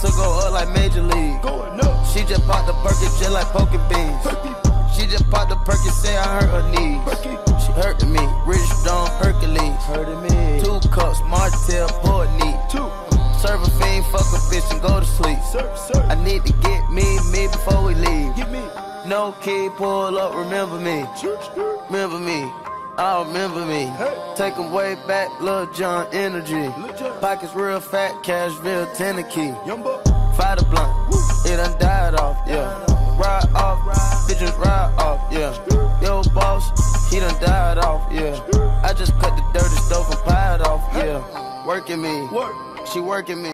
to go up like Major League. She just popped the Perky just like poking beans. She just popped the Perky, say I hurt her knees. She hurting me, Rich Stone Hercules. Hurting me. 2 cups, Martell, pour it neat. Serve a fiend, fuck a bitch and go to sleep. I need to get me before we leave. No key, pull up, remember me. Remember me. Oh, remember me. Take 'em way back, Lil Jon energy. Pockets real fat, Cashville, Tennessee. Fight a blunt, it done died off, yeah. Ride off, bitches ride off, yeah. Yo, boss, he done died off, yeah. I just cut the dirty stove and pied off, yeah. Working me, she working me.